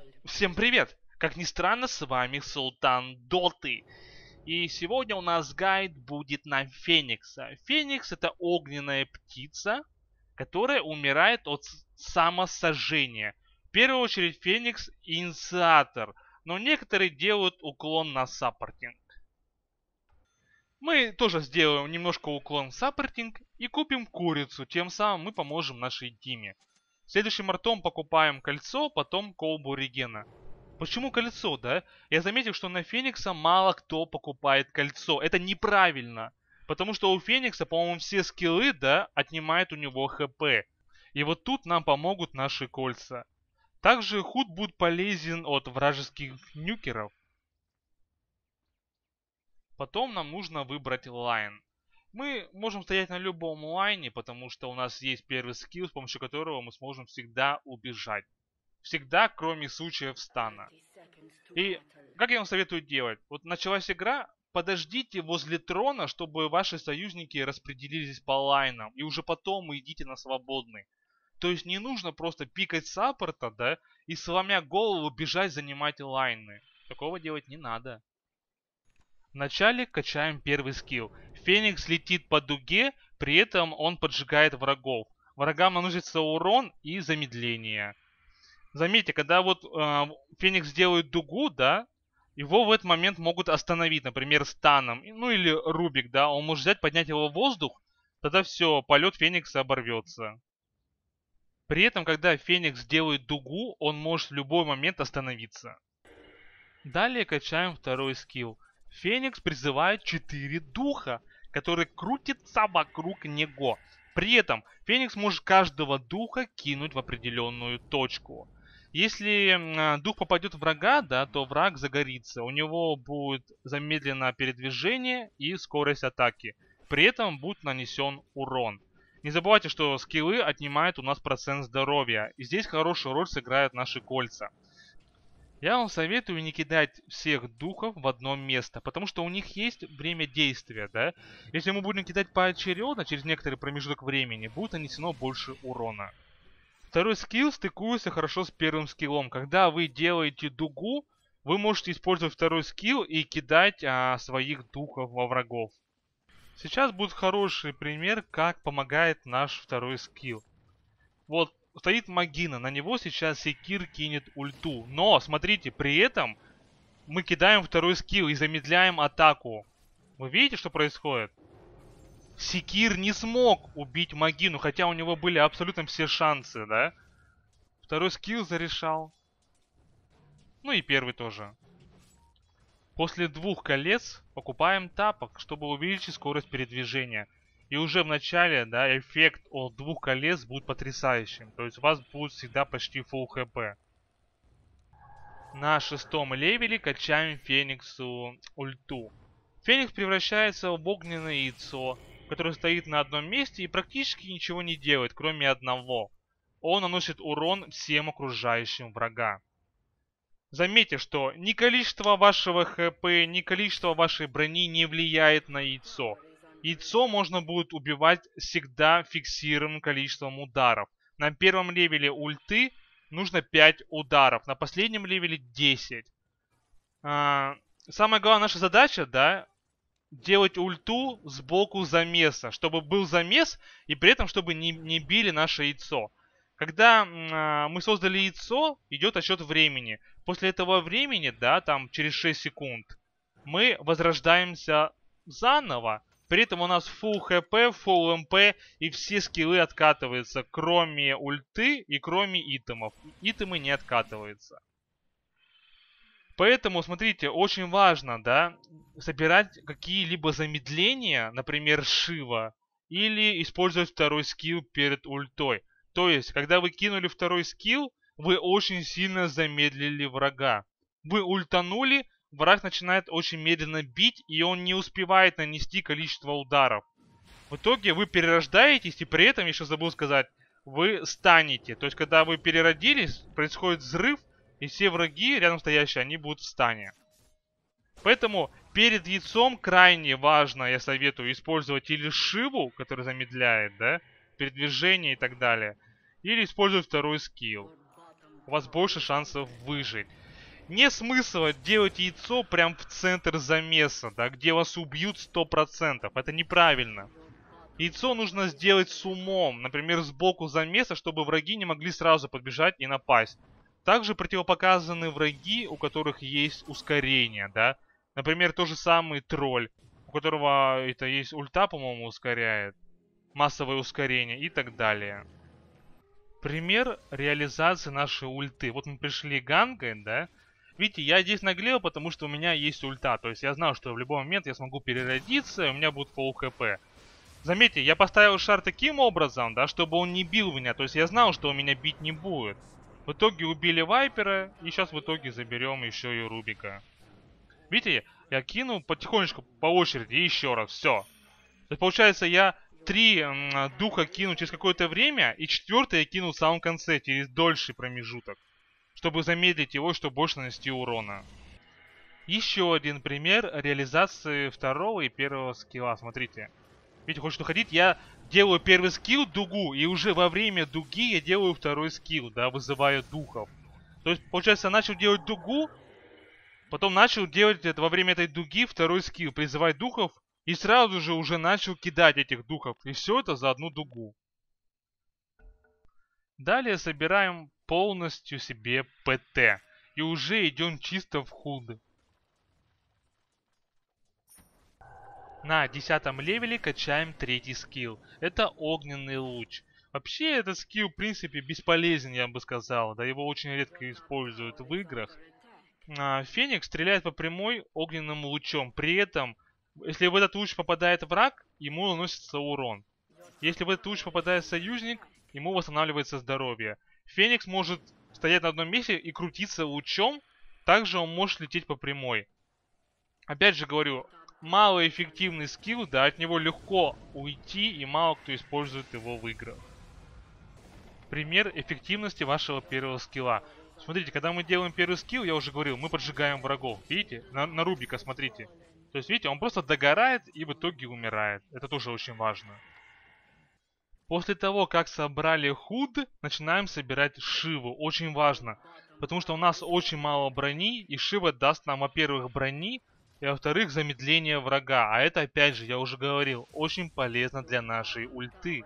Всем привет! Как ни странно, с вами Султан Доты. И сегодня у нас гайд будет на Феникса. Феникс это огненная птица, которая умирает от самосожжения. В первую очередь Феникс инициатор, но некоторые делают уклон на саппортинг. Мы тоже сделаем немножко уклон в саппортинг и купим курицу, тем самым мы поможем нашей Диме. Следующим артом покупаем кольцо, потом колбу регена. Почему кольцо, да? Я заметил, что на Феникса мало кто покупает кольцо. Это неправильно. Потому что у Феникса, по-моему, все скиллы, да, отнимают у него хп. И вот тут нам помогут наши кольца. Также худ будет полезен от вражеских нюкеров. Потом нам нужно выбрать лайн. Мы можем стоять на любом лайне, потому что у нас есть первый скилл, с помощью которого мы сможем всегда убежать. Всегда, кроме случаев стана. И как я вам советую делать? Вот началась игра, подождите возле трона, чтобы ваши союзники распределились по лайнам. И уже потом идите на свободный. То есть не нужно просто пикать саппорта, да, и сломя голову бежать занимать лайны. Такого делать не надо. Вначале качаем первый скилл. Феникс летит по дуге, при этом он поджигает врагов. Врагам наносится урон и замедление. Заметьте, когда вот Феникс делает дугу, да, его в этот момент могут остановить, например, станом, ну или Рубик, да, он может взять, поднять его в воздух, тогда все, полет Феникса оборвется. При этом, когда Феникс делает дугу, он может в любой момент остановиться. Далее качаем второй скилл. Феникс призывает 4 духа, которые крутятся вокруг него. При этом Феникс может каждого духа кинуть в определенную точку. Если дух попадет в врага, да, то враг загорится. У него будет замедленное передвижение и скорость атаки. При этом будет нанесен урон. Не забывайте, что скиллы отнимают у нас процент здоровья. И здесь хорошую роль сыграют наши кольца. Я вам советую не кидать всех духов в одно место, потому что у них есть время действия, да? Если мы будем кидать поочередно, через некоторый промежуток времени, будет нанесено больше урона. Второй скилл стыкуется хорошо с первым скиллом. Когда вы делаете дугу, вы можете использовать второй скилл и кидать своих духов во врагов. Сейчас будет хороший пример, как помогает наш второй скилл. Вот стоит Магина, на него сейчас Секир кинет ульту. Но, смотрите, при этом мы кидаем второй скилл и замедляем атаку. Вы видите, что происходит? Секир не смог убить Магину, хотя у него были абсолютно все шансы, да? Второй скилл зарешал. Ну и первый тоже. После 2 колец покупаем тапок, чтобы увеличить скорость передвижения. И уже в начале, да, эффект от 2 колец будет потрясающим. То есть у вас будет всегда почти full хп. На 6-м левеле качаем Фениксу ульту. Феникс превращается в огненное яйцо, которое стоит на одном месте и практически ничего не делает, кроме одного. Он наносит урон всем окружающим врага. Заметьте, что ни количество вашего хп, ни количество вашей брони не влияет на яйцо. Яйцо можно будет убивать всегда фиксированным количеством ударов. На первом левеле ульты нужно 5 ударов, на последнем левеле 10. Самая главная наша задача, да, делать ульту сбоку замеса, чтобы был замес и при этом, чтобы не били наше яйцо. Когда мы создали яйцо, идет отсчет времени. После этого времени, да, там через 6 секунд, мы возрождаемся заново. При этом у нас full хп, full мп и все скиллы откатываются, кроме ульты и кроме итемов. Итемы не откатываются. Поэтому, смотрите, очень важно, да, собирать какие-либо замедления, например, Шива, или использовать второй скилл перед ультой. То есть, когда вы кинули второй скилл, вы очень сильно замедлили врага. Вы ультанули, враг начинает очень медленно бить, и он не успевает нанести количество ударов. В итоге вы перерождаетесь, и при этом, еще забыл сказать, вы станете. То есть, когда вы переродились, происходит взрыв, и все враги рядом стоящие, они будут в стане. Поэтому перед яйцом крайне важно, я советую, использовать или Шиву, который замедляет, да, передвижение и так далее, или использовать второй скилл. у вас больше шансов выжить. Не смысла делать яйцо прям в центр замеса, да, где вас убьют 100%. Это неправильно. Яйцо нужно сделать с умом, например, сбоку замеса, чтобы враги не могли сразу подбежать и напасть. Также противопоказаны враги, у которых есть ускорение, да. Например, тот же самый тролль, у которого это есть ульта, по-моему, ускоряет. Массовое ускорение и так далее. Пример реализации нашей ульты. Вот мы пришли ганкой, да. Видите, я здесь наглел, потому что у меня есть ульта. То есть я знал, что в любой момент я смогу переродиться, и у меня будет пол хп. Заметьте, я поставил шар таким образом, да, чтобы он не бил меня. То есть я знал, что он меня бить не будет. В итоге убили Вайпера, и сейчас в итоге заберем еще и Рубика. Видите, я кинул потихонечку по очереди, и еще раз, все. То есть получается, я 3 духа кину через какое-то время, и 4 я кину в самом конце, через дольший промежуток. Чтобы замедлить его, чтобы больше нанести урона. Еще один пример реализации второго и первого скилла, смотрите. Видите, хочет уходить, я делаю первый скилл, дугу, и уже во время дуги я делаю второй скилл, да, вызывая духов. То есть, получается, я начал делать дугу, потом начал делать это во время этой дуги второй скилл, призывать духов, и сразу же уже начал кидать этих духов. И все это за одну дугу. Далее собираем полностью себе ПТ. И уже идем чисто в худ. На 10 левеле качаем третий скилл. Это огненный луч. Вообще этот скилл в принципе бесполезен, я бы сказал. Да, его очень редко используют в играх. Феникс стреляет по прямой огненным лучом. При этом, если в этот луч попадает враг, ему наносится урон. Если в этот луч попадает союзник, ему восстанавливается здоровье. Феникс может стоять на одном месте и крутиться лучом. Также он может лететь по прямой. Опять же говорю, малоэффективный скилл, да, от него легко уйти, и мало кто использует его в играх. Пример эффективности вашего первого скилла. Смотрите, когда мы делаем первый скилл, я уже говорил, мы поджигаем врагов. Видите? На Рубика смотрите. То есть, видите, он просто догорает и в итоге умирает. Это тоже очень важно. После того, как собрали худ, начинаем собирать Шиву. Очень важно. Потому что у нас очень мало брони, и Шива даст нам, во-первых, брони, и во-вторых, замедление врага. А это, опять же, я уже говорил, очень полезно для нашей ульты.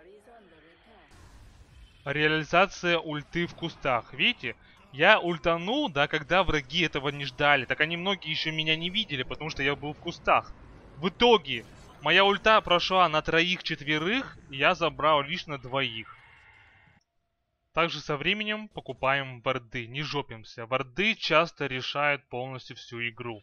Реализация ульты в кустах. Видите? Я ультанул, да, когда враги этого не ждали. Так они многие еще меня не видели, потому что я был в кустах. В итоге, моя ульта прошла на 3-4, и я забрал лишь на 2. Также со временем покупаем варды, не жопимся. Варды часто решают полностью всю игру.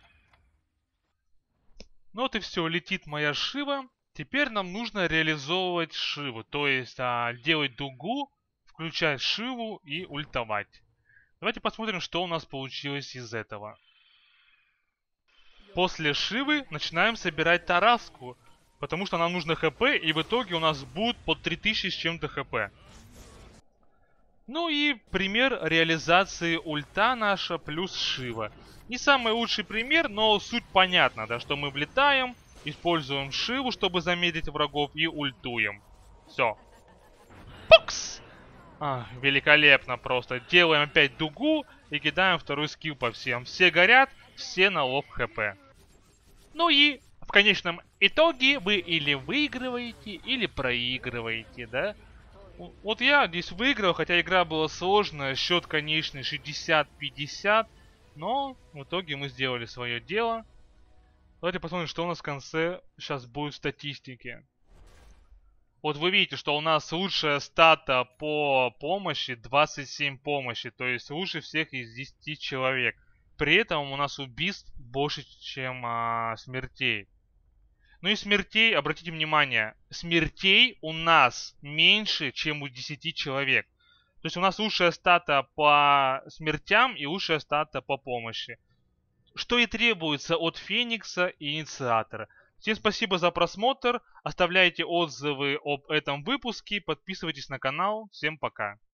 Ну вот и все, летит моя Шива. Теперь нам нужно реализовывать Шиву, то есть делать дугу, включать Шиву и ультовать. Давайте посмотрим, что у нас получилось из этого. После Шивы начинаем собирать Тараску, потому что нам нужно ХП, и в итоге у нас будет под 3000 с чем-то ХП. Ну и пример реализации ульта наша плюс Шива. Не самый лучший пример, но суть понятна, да, что мы влетаем, используем Шиву, чтобы замедлить врагов, и ультуем. Все. Пукс! Великолепно просто. Делаем опять дугу и кидаем второй скилл по всем. Все горят, все на лоб ХП. Ну и в конечном итоге вы или выигрываете, или проигрываете, да? Вот я здесь выиграл, хотя игра была сложная, счет конечный 60-50, но в итоге мы сделали свое дело. Давайте посмотрим, что у нас в конце сейчас будет в статистике. Вот вы видите, что у нас лучшая стата по помощи 27 помощи, то есть лучше всех из 10 человек. При этом у нас убийств больше, чем смертей. Ну и смертей, обратите внимание, смертей у нас меньше, чем у 10 человек. То есть у нас лучшая стата по смертям и лучшая стата по помощи. Что и требуется от Феникса и Инициатора. Всем спасибо за просмотр, оставляйте отзывы об этом выпуске, подписывайтесь на канал, всем пока.